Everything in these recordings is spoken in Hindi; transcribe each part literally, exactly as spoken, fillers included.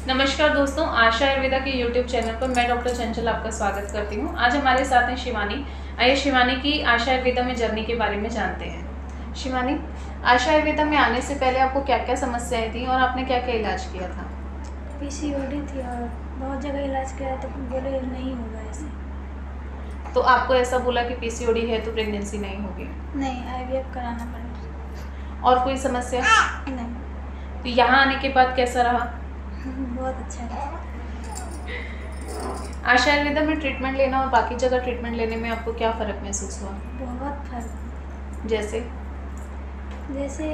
नमस्कार दोस्तों, आशा आयुर्वेदा के यूट्यूब चैनल पर मैं डॉक्टर चंचल आपका स्वागत करती हूँ। आज हमारे साथ हैं शिवानी। आइए शिवानी की आशा आयुर्वेदा में जर्नी के बारे में जानते हैं। शिवानी, आशा आयुर्वेदा में आने से पहले आपको क्या क्या समस्याएं थी और आपने क्या क्या इलाज किया था? पीसीओडी थी और बहुत जगह इलाज किया तो बोले नहीं होगा ऐसे। तो आपको ऐसा बोला कि पीसीओडी है तो प्रेगनेंसी नहीं होगी? नहीं, आईवीएफ कराना पड़ेगा। और कोई समस्या? नहीं। तो यहाँ आने के बाद कैसा रहा? बहुत अच्छा है। आशा आयुर्वेदा में ट्रीटमेंट लेना और बाकी जगह ट्रीटमेंट लेने में आपको क्या फ़र्क महसूस हुआ? बहुत फर्क। जैसे जैसे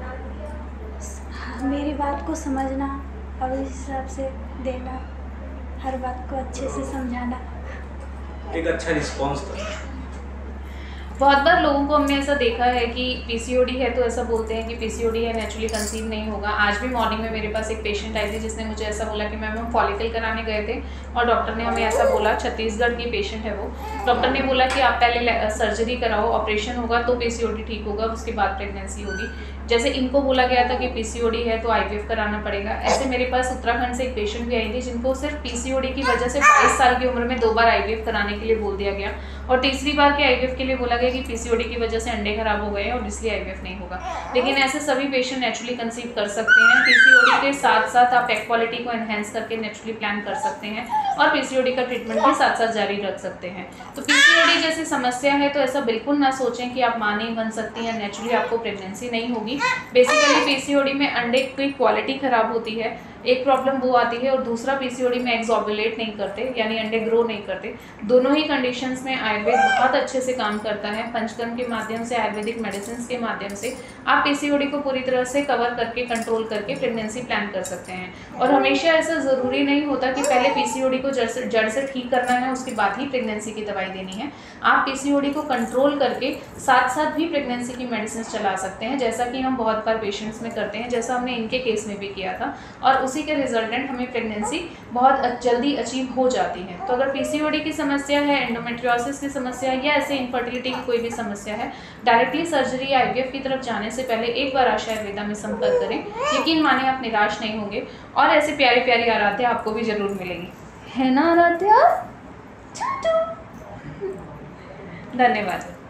मेरी बात को समझना और उस हिसाब से देना, हर बात को अच्छे से समझाना। एक अच्छा रिस्पॉन्स था। बहुत बार लोगों को हमने ऐसा देखा है कि पीसीओडी है तो ऐसा बोलते हैं कि पीसीओडी है, नेचुरली कंसीव नहीं होगा। आज भी मॉर्निंग में मेरे पास एक पेशेंट आई थी जिसने मुझे ऐसा बोला कि मैम हम फॉलिकल कराने गए थे और डॉक्टर ने हमें ऐसा बोला, छत्तीसगढ़ की पेशेंट है वो, डॉक्टर ने बोला कि आप पहले सर्जरी कराओ, ऑपरेशन होगा तो पीसीओडी ठीक होगा, उसके बाद प्रेगनेंसी होगी। जैसे इनको बोला गया था कि पीसीओडी है तो आईवीएफ कराना पड़ेगा। ऐसे मेरे पास उत्तराखंड से एक पेशेंट भी आई थी जिनको सिर्फ पीसीओडी की वजह से बाईस साल की उम्र में दो बार आईवीएफ कराने के लिए बोल दिया गया और तीसरी बार के आईवीएफ के लिए बोला गया कि पीसीओडी की वजह से अंडे खराब हो गए हैं और इसलिए आईवीएफ नहीं होगा। लेकिन ऐसे सभी पेशेंट नेचुरली कंसीव कर सकते हैं। पीसीओडी के साथ साथ आप एग क्वालिटी को एनहेंस करके नेचुरली प्लान कर सकते हैं और पीसीओडी का ट्रीटमेंट भी साथ साथ जारी रख सकते हैं। तो पीसीओडी जैसी समस्या है तो ऐसा बिल्कुल ना सोचें कि आप मां नहीं बन सकती हैं, नेचुरली आपको प्रेगनेंसी नहीं होगी। बेसिकली पीसीओडी में अंडे की क्वालिटी खराब होती है, एक प्रॉब्लम वो आती है, और दूसरा पीसीओडी में एग्स ओव्यूलेट नहीं करते, यानी अंडे ग्रो नहीं करते। दोनों ही कंडीशंस में आयुर्वेद बहुत अच्छे से काम करता है। पंचकर्म के माध्यम से, आयुर्वेदिक मेडिसिन के माध्यम से आप पीसीओडी को पूरी तरह से कवर करके, कंट्रोल करके प्रेगनेंसी प्लान कर सकते हैं। और हमेशा ऐसा ज़रूरी नहीं होता कि पहले पीसीओडी को जड़ से जड़ से ठीक करना है, उसके बाद ही प्रेगनेंसी की दवाई देनी है। आप पीसीओडी को कंट्रोल करके साथ साथ भी प्रेगनेंसी की मेडिसिन चला सकते हैं, जैसा कि हम बहुत बार पेशेंट्स में करते हैं, जैसा हमने इनके केस में भी किया था, और उसी के रिजल्टेंट हमें प्रेगनेंसी बहुत जल्दी अचीव हो जाती है। तो अगर पीसीओडी की समस्या है, एंडोमेट्रियोसिस की समस्या है, या ऐसे इनफर्टिलिटी की कोई भी समस्या है, डायरेक्टली सर्जरी या आईवीएफ की तरफ जाने से पहले एक बार आशा आयुर्वेदा में संपर्क करें। यकीन माने आप निराश नहीं होंगे और ऐसे प्यारी प्यारी आराध्या आपको भी जरूर मिलेगी, है ना आराध्या? धन्यवाद।